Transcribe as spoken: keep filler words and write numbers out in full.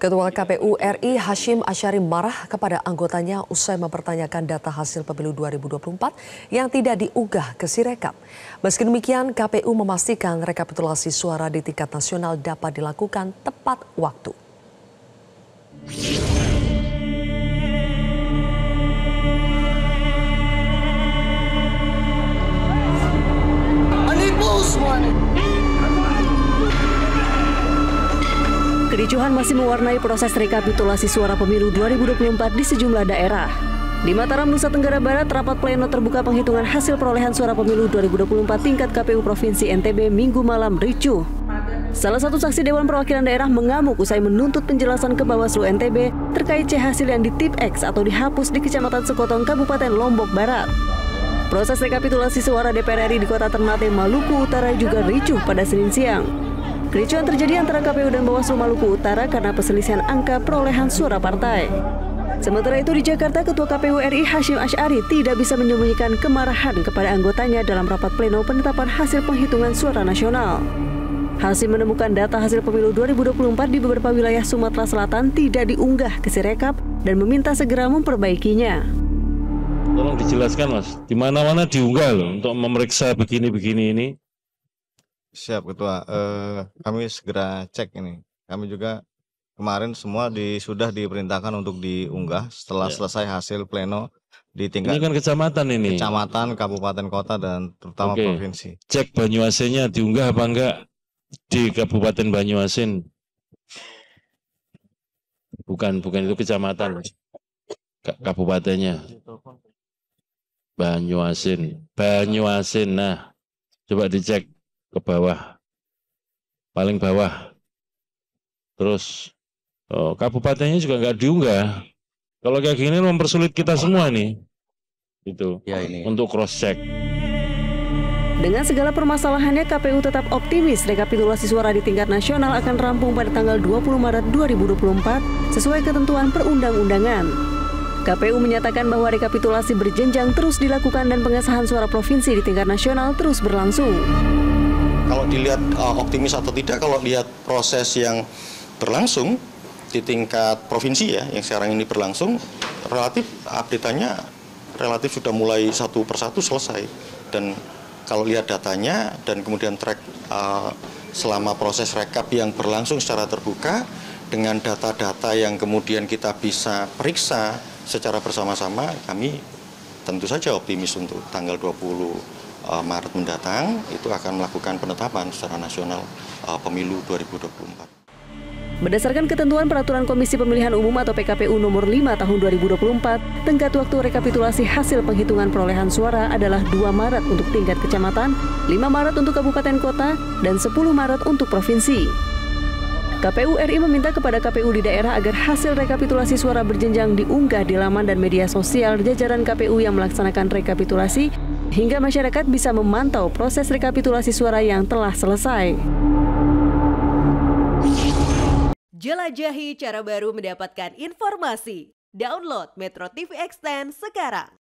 Ketua K P U R I Hasyim Asyari marah kepada anggotanya usai mempertanyakan data hasil pemilu dua ribu dua puluh empat yang tidak diunggah ke Sirekap. Meski demikian, K P U memastikan rekapitulasi suara di tingkat nasional dapat dilakukan tepat waktu. Kericuhan masih mewarnai proses rekapitulasi suara pemilu dua ribu dua puluh empat di sejumlah daerah. Di Mataram, Nusa Tenggara Barat, rapat pleno terbuka penghitungan hasil perolehan suara pemilu dua ribu dua puluh empat tingkat K P U Provinsi N T B Minggu malam ricuh. Salah satu saksi Dewan Perwakilan Daerah mengamuk usai menuntut penjelasan ke Bawaslu N T B terkait C hasil yang ditip-X atau dihapus di Kecamatan Sekotong, Kabupaten Lombok Barat. Proses rekapitulasi suara D P R R I di Kota Ternate, Maluku Utara juga ricuh pada Senin siang. Kericuhan terjadi antara K P U dan Bawaslu Maluku Utara karena perselisihan angka perolehan suara partai. Sementara itu di Jakarta, Ketua K P U R I Hasyim Asyari tidak bisa menyembunyikan kemarahan kepada anggotanya dalam rapat pleno penetapan hasil penghitungan suara nasional. Hasyim menemukan data hasil pemilu dua ribu dua puluh empat di beberapa wilayah Sumatera Selatan tidak diunggah ke Sirekap dan meminta segera memperbaikinya. Tolong dijelaskan, Mas, di mana-mana diunggah loh untuk memeriksa begini-begini ini. Siap Ketua, eh, kami segera cek ini. Kami juga kemarin semua di, sudah diperintahkan untuk diunggah setelah ya. selesai hasil pleno di tingkat. Ini kan kecamatan ini. Kecamatan, kabupaten, kota, dan terutama Oke. provinsi. Cek Banyuasinnya diunggah apa enggak di Kabupaten Banyuasin? Bukan, bukan itu kecamatan. Kabupatennya. Banyuasin. Banyuasin, nah coba dicek ke bawah, paling bawah. Terus oh, kabupatennya juga nggak diunggah. Kalau kayak gini mempersulit kita semua nih, itu ya, ini. Untuk cross check. Dengan segala permasalahannya, K P U tetap optimis rekapitulasi suara di tingkat nasional akan rampung pada tanggal dua puluh Maret dua ribu dua puluh empat sesuai ketentuan perundang-undangan. K P U menyatakan bahwa rekapitulasi berjenjang terus dilakukan dan pengesahan suara provinsi di tingkat nasional terus berlangsung. Kalau dilihat uh, optimis atau tidak, kalau lihat proses yang berlangsung di tingkat provinsi ya, yang sekarang ini berlangsung, relatif update-nya relatif sudah mulai satu persatu selesai. Dan kalau lihat datanya dan kemudian track uh, selama proses rekap yang berlangsung secara terbuka, dengan data-data yang kemudian kita bisa periksa secara bersama-sama, kami tentu saja optimis untuk tanggal dua puluh Maret mendatang itu akan melakukan penetapan secara nasional uh, pemilu dua ribu dua puluh empat. Berdasarkan ketentuan Peraturan Komisi Pemilihan Umum atau P K P U nomor lima tahun dua ribu dua puluh empat, tenggat waktu rekapitulasi hasil penghitungan perolehan suara adalah dua Maret untuk tingkat kecamatan, lima Maret untuk kabupaten kota, dan sepuluh Maret untuk provinsi. K P U R I meminta kepada K P U di daerah agar hasil rekapitulasi suara berjenjang diunggah di laman dan media sosial jajaran K P U yang melaksanakan rekapitulasi, hingga masyarakat bisa memantau proses rekapitulasi suara yang telah selesai. Jelajahi cara baru mendapatkan informasi. Download Metro T V Extend sekarang.